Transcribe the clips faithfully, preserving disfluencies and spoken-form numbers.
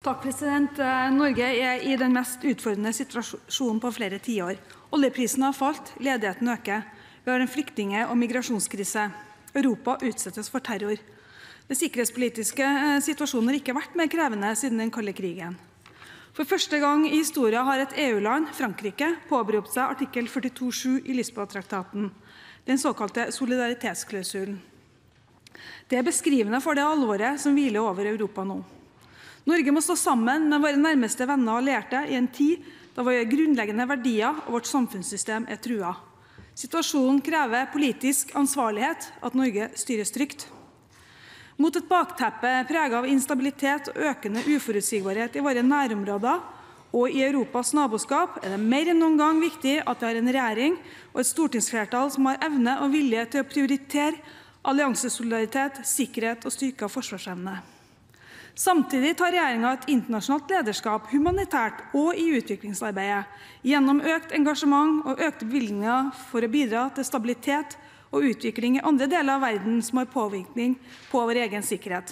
Takk, president. Norge er i den mest utfordrende situasjonen på flere tiår. Oljeprisen har falt, ledigheten øker. Vi har en flyktninge- og migrasjonskrise. Europa utsettes for terror. Den sikkerhetspolitiske situasjonen har ikke vært mer krevende siden den kalde krigen. For første gang i historien har et E U-land, Frankrike, påberopt seg artikkel førtito sju i Lisboa-traktaten, den såkalte solidaritetsklausulen. Det er beskrivende for det alvoret som hviler over Europa nå. Norge må stå sammen med våre nærmeste venner og allierte i en tid da våre grunnleggende verdier og vårt samfunnssystem er truet. Situasjonen krever politisk ansvarlighet, at Norge styres trygt. Mot et bakteppe preget av instabilitet og økende uforutsigbarhet i våre nærområder og i Europas naboskap er det mer enn noen gang viktig at vi har en regjering og et stortingsflertall som har evne og vilje til å prioritere alliansesolidaritet, sikkerhet og styrket forsvarsevne. Samtidig tar regjeringen et internasjonalt lederskap humanitært og i utviklingsarbeidet gjennom økt engasjement og økte bevilgninger for å bidra til stabilitet og utvikling i andre deler av verden som har påvirkning på vår egen sikkerhet.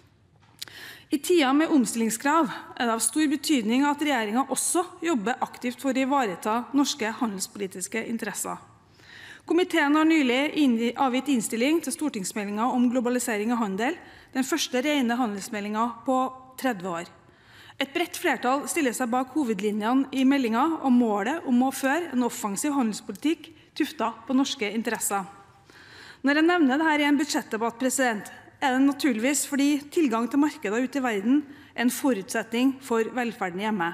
I tider med omstillingskrav er det av stor betydning at regjeringen også jobber aktivt for å ivareta norske handelspolitiske interesser. Komiteen har nylig avgitt innstilling til stortingsmeldingen om globalisering og handel, den første rene handelsmeldingen på tretti år. Et bredt flertall stiller seg bak hovedlinjene i meldingen og målet om å føre en offensiv handelspolitikk tuftet på norske interesser. Når jeg nevner dette i en budsjettdebatt, president, er det naturligvis fordi tilgang til markeder ute i verden er en forutsetning for velferden hjemme.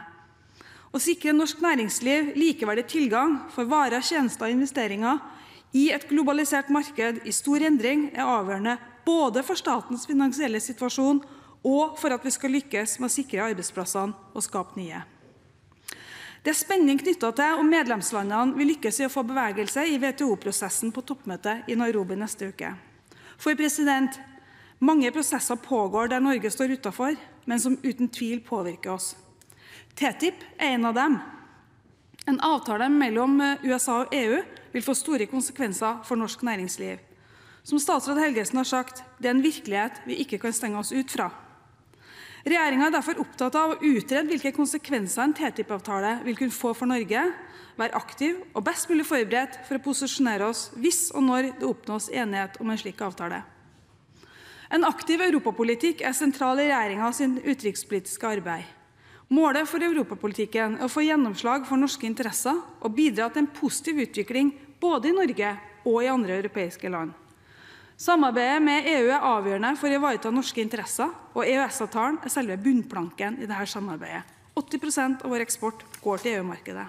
Å sikre norsk næringsliv likeverdig tilgang for varer, tjenester og investeringer i et globalisert marked i stor endring er avgjørende både for statens finansielle situasjon og for at vi skal lykkes med å sikre arbeidsplassene og skape nye. Det er spenning knyttet til om medlemslandene vil lykkes i å få bevegelse i W T O-prosessen på toppmøtet i Nairobi neste uke. For president, mange prosesser pågår der Norge står utenfor, men som uten tvil påvirker oss. T T I P er en av dem. En avtale mellom U S A og E U vil få store konsekvenser for norsk næringsliv. Som statsråd Helgesen har sagt, det er en virkelighet vi ikke kan stenge oss ut fra. Regjeringen er derfor opptatt av å utrede hvilke konsekvenser en T T I P-avtale vil kunne få for Norge, være aktiv og best mulig forberedt for å posisjonere oss hvis og når det oppnås enighet om en slik avtale. En aktiv europapolitikk er sentral i regjeringens utenrikspolitiske arbeid. Målet for europapolitikken er å få gjennomslag for norske interesser og bidra til en positiv utvikling både i Norge og i andre europeiske land. Samarbeidet med E U er avgjørende for å ivareta norske interesser, og E Ø S-avtalen er selve bunnplanken i dette samarbeidet. åtti prosent av vår eksport går til E U-markedet.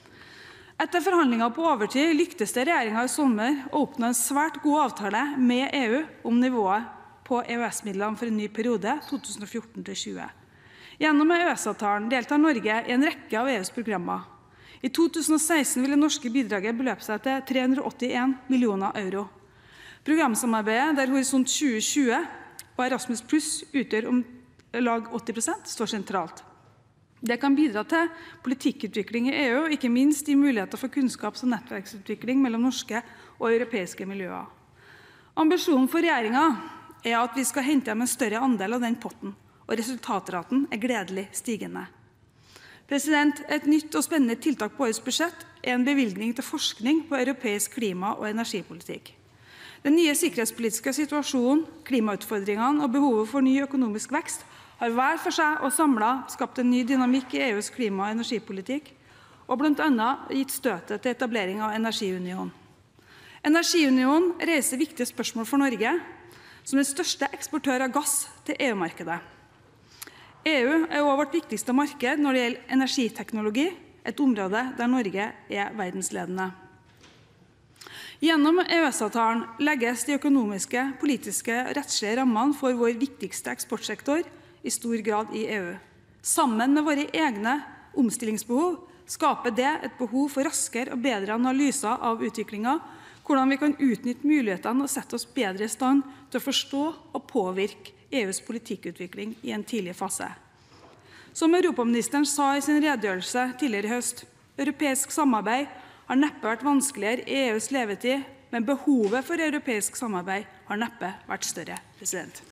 Etter forhandlinger på overtid lyktes det regjeringen i sommer å oppnå en svært god avtale med E U om nivået på E Ø S-midlene for en ny periode to tusen og fjorten til tjue. Gjennom E Ø S-avtalen deltar Norge i en rekke av E U's programmer. I to tusen og seksten vil det norske bidraget beløpe seg til tre hundre og åttien millioner euro. Programsamarbeidet, der Horisont tjue tjue og Erasmus Pluss utgjør om lag åtti prosent, står sentralt. Det kan bidra til politikkutvikling i E U, og ikke minst gi muligheter for kunnskaps- og nettverksutvikling mellom norske og europeiske miljøer. Ambisjonen for regjeringen er at vi skal hente hjem en større andel av den potten, og resultatraten er gledelig stigende. President, et nytt og spennende tiltak på årets budsjett er en bevilgning til forskning på europeisk klima- og energipolitikk. Den nye sikkerhetspolitiske situasjonen, klimautfordringene og behovet for ny økonomisk vekst har hver for seg og samlet skapt en ny dynamikk i E U's klima- og energipolitikk, og blant annet gitt støtet til etablering av Energiunionen. Energiunionen reiser viktige spørsmål for Norge, som den største eksportør av gass til E U-markedet. E U er også vårt viktigste marked når det gjelder energiteknologi, et område der Norge er verdensledende. Gjennom E Ø S-avtalen legges de økonomiske, politiske og rettslige rammene for vår viktigste eksportsektor i stor grad i E U. Sammen med våre egne omstillingsbehov skaper det et behov for raskere og bedre analyser av utviklingen, hvordan vi kan utnytte mulighetene og sette oss bedre i stand til å forstå og påvirke E U's politikkutvikling i en tidlig fase. Som europaministeren sa i sin redegjørelse tidligere i høst, europeisk samarbeid har neppe vært vanskeligere i E U's levetid, men behovet for europeisk samarbeid har neppe vært større, president.